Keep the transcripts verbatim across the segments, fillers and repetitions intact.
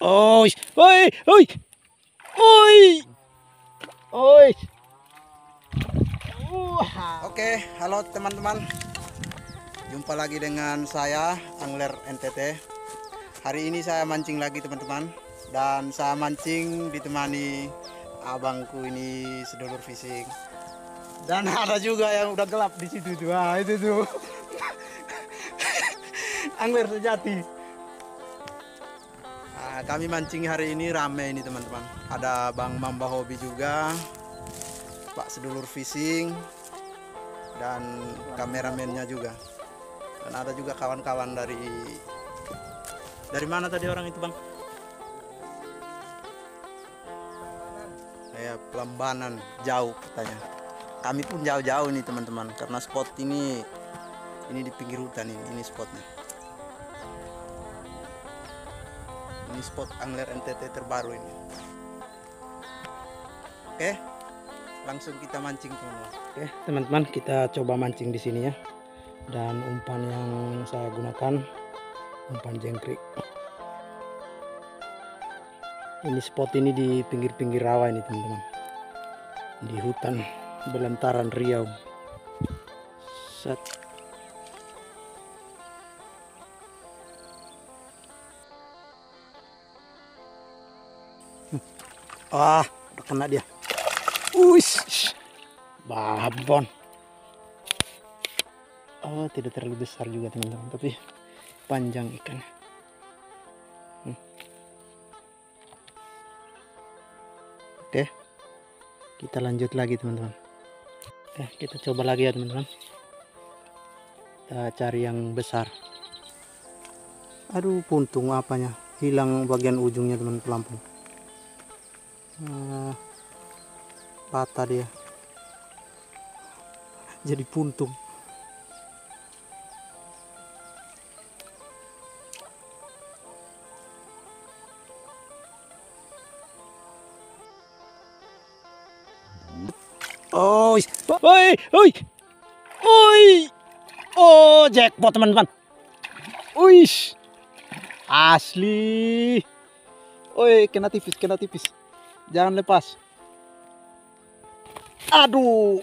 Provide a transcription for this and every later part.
Oi, oi, oi, oi, oi. Oke, halo teman-teman. Jumpa lagi dengan saya Angler N T T. Hari ini saya mancing lagi teman-teman, dan saya mancing ditemani abangku ini, sedulur fishing. Dan ada juga yang udah gelap di situ tuh. Ah, itu tuh. Angler sejati. Nah, kami mancing hari ini rame ini teman-teman. Ada Bang Mamba Hobi juga, Pak Sedulur Fishing, dan kameramennya juga. Dan ada juga kawan-kawan dari dari mana tadi orang itu, Bang? Ya, Pelambanan, jauh katanya. Kami pun jauh-jauh nih teman-teman, karena spot ini ini di pinggir hutan ini, ini spotnya. Ini spot Angler N T T terbaru ini. Oke, langsung kita mancing teman-teman. Oke teman-teman, kita coba mancing di sini ya. Dan umpan yang saya gunakan umpan jengkrik. Ini spot ini di pinggir-pinggir rawa ini teman-teman, di hutan Belantaran Riau. Set. Ah, udah kena dia. Uish, babon. Oh, tidak terlalu besar juga teman-teman, tapi panjang ikan. Hmm. Oke, kita lanjut lagi teman-teman. Oke, kita coba lagi ya teman-teman. Kita cari yang besar. Aduh, puntung apanya? Hilang bagian ujungnya teman pelampung. Uh, patah dia, jadi puntung. Oh, oi, oi, oi, oh, jackpot teman-teman. Uish, asli. Oi, kena tipis, kena tipis. Jangan lepas. Aduh.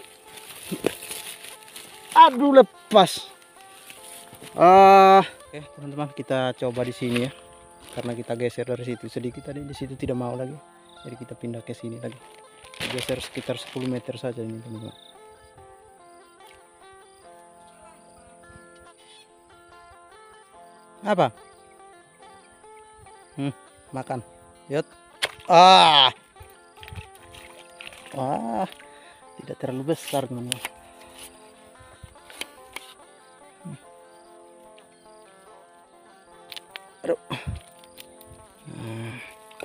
Aduh, lepas. Ah, oke, teman-teman, kita coba di sini ya. Karena kita geser dari situ sedikit tadi, di situ tidak mau lagi. Jadi kita pindah ke sini lagi. Geser sekitar sepuluh meter saja ini, teman-teman. Apa? Hmm, makan. Yuk. Ah. Wah, tidak terlalu besar teman-teman. Hmm. Aduh. Nah,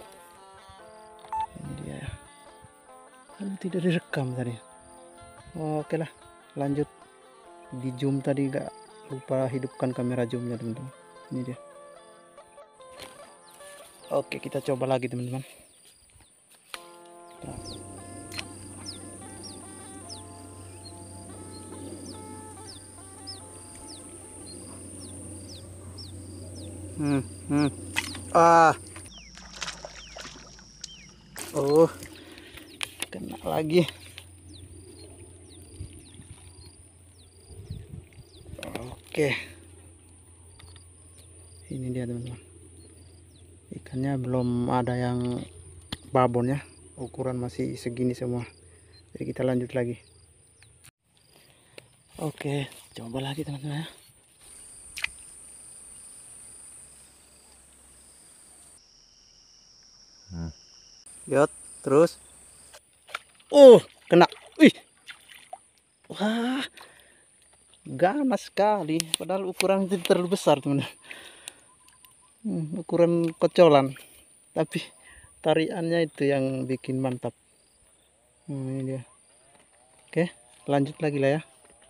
ini dia. Aduh, tidak direkam tadi. Oh, oke lah, lanjut. Di zoom tadi gak lupa hidupkan kamera zoomnya teman-teman. Ini dia. Oke, kita coba lagi teman-teman. Hmm, hmm. Ah. Oh. Kena lagi. Oke. Ini dia teman-teman. Ikannya belum ada yang babon ya. Ukuran masih segini semua. Jadi kita lanjut lagi. Oke, coba lagi teman-teman ya. Hmm. Yot, terus. Oh, kena. Wih. Wah. Ganas sekali. Padahal ukuran itu terlalu besar, teman-teman. Hmm, ukuran kocolan. Tapi tariannya itu yang bikin mantap. Hmm, ini dia. Oke, lanjut lagi lah ya.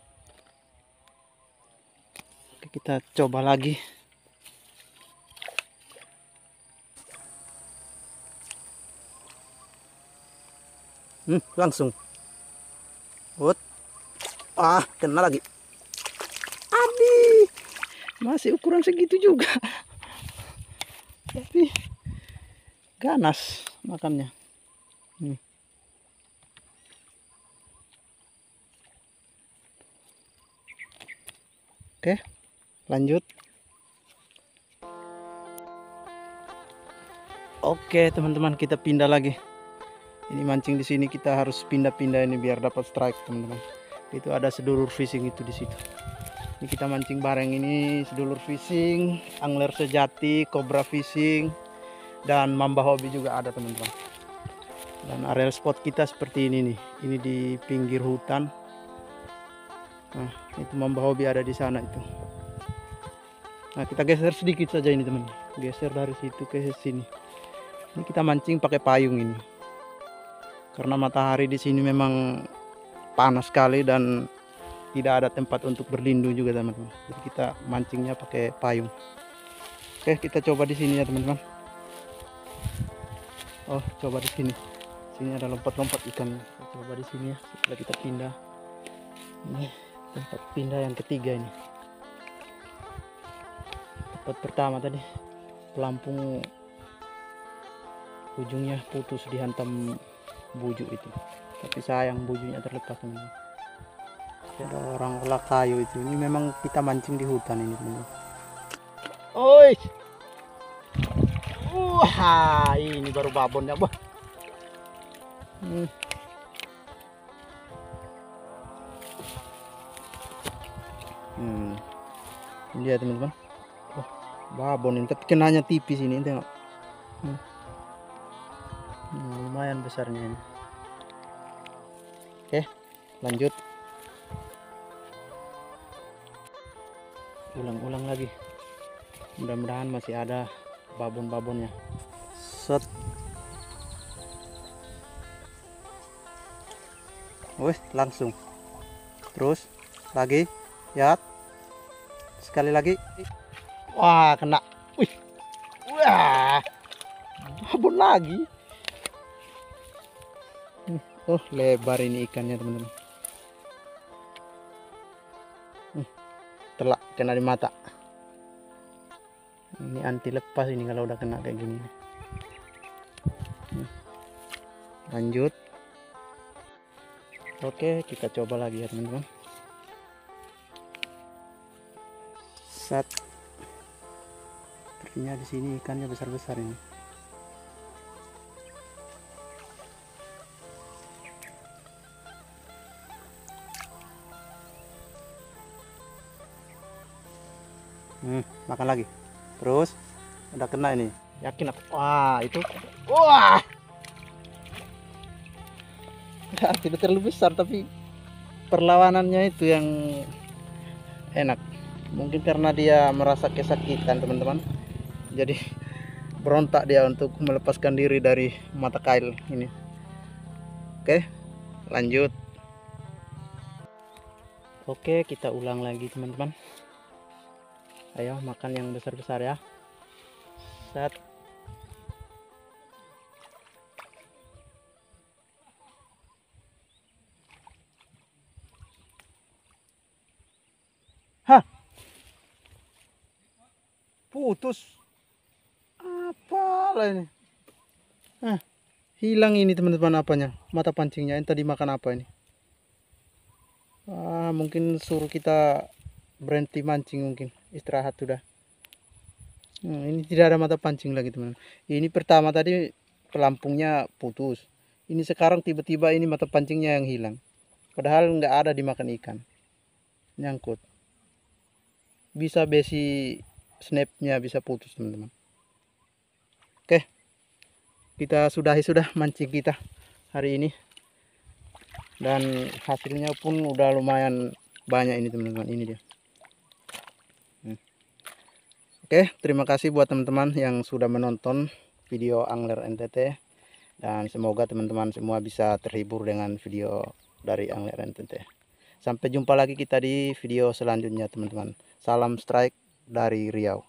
Oke, kita coba lagi. Hmm, langsung. Wot. Ah, kena lagi. Adi, masih ukuran segitu juga. Tapi ganas makannya. Hmm. Oke, lanjut. Oke teman-teman, kita pindah lagi. Ini mancing di sini kita harus pindah-pindah ini biar dapat strike teman-teman. Itu ada sedulur fishing itu di situ. Ini kita mancing bareng, ini sedulur fishing, angler sejati, cobra fishing, dan mamba hobi juga ada teman-teman. Dan areal spot kita seperti ini nih. Ini di pinggir hutan. Nah, itu mamba hobi ada di sana itu. Nah, kita geser sedikit saja ini teman. Geser dari situ ke sini. Ini kita mancing pakai payung ini. Karena matahari di sini memang panas sekali dan tidak ada tempat untuk berlindung juga teman-teman. Jadi kita mancingnya pakai payung. Oke, kita coba di sini ya teman-teman. Oh, coba di sini. Sini ada lompat-lompat ikan. Kita coba di sini ya. Setelah kita pindah. Ini tempat pindah yang ketiga ini. Tempat pertama tadi pelampung ujungnya putus dihantam bujuk itu, tapi sayang bujuknya terlepas teman-teman. Ada orang olah kayu itu. Ini memang kita mancing di hutan ini teman-teman. Oi, wah ini baru babonnya bah. Hmm. Hmm. Ini dia teman-teman. Wah, babon ini tapi kenanya tipis ini tengok. Hmm. Hmm, lumayan besarnya ini. Oke, lanjut. Ulang-ulang lagi. Mudah-mudahan masih ada babon-babonnya. Set. Wih, langsung. Terus lagi, ya. Sekali lagi. Wah, kena. Wih. Wah. Babon lagi. Oh, lebar ini ikannya teman-teman. Hmm, telak kena di mata. Ini anti lepas ini kalau udah kena kayak gini. Hmm. Lanjut. Oke, kita coba lagi ya teman-teman. Set. Sepertinya di sini ikannya besar-besar ini. Hmm, makan lagi. Terus udah kena ini. Yakin aku. Wah, itu. Wah. Ya, tidak terlalu besar tapi perlawanannya itu yang enak. Mungkin karena dia merasa kesakitan, teman-teman. Jadi berontak dia untuk melepaskan diri dari mata kail ini. Oke, lanjut. Oke, kita ulang lagi, teman-teman. Ayo makan yang besar-besar ya. Set. Hah, putus. Apa lah ini? Hah, hilang ini teman-teman apanya? Mata pancingnya. Yang tadi makan apa ini? Ah, mungkin suruh kita berhenti mancing, mungkin istirahat sudah. Hmm, ini tidak ada mata pancing lagi teman. Ini pertama tadi pelampungnya putus. Ini sekarang tiba-tiba ini mata pancingnya yang hilang. Padahal nggak ada dimakan ikan. Nyangkut. Bisa besi snapnya bisa putus teman-teman. Oke, kita sudahi sudah mancing kita hari ini. Dan hasilnya pun udah lumayan banyak ini teman-teman. Ini dia. Oke, terima kasih buat teman-teman yang sudah menonton video Angler N T T. Dan semoga teman-teman semua bisa terhibur dengan video dari Angler N T T. Sampai jumpa lagi kita di video selanjutnya teman-teman. Salam strike dari Riau.